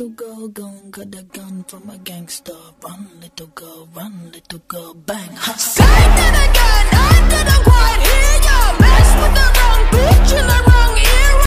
little girl, go and get a gun from a gangster. Run, little girl, bang. Hustle. Go and get a gun.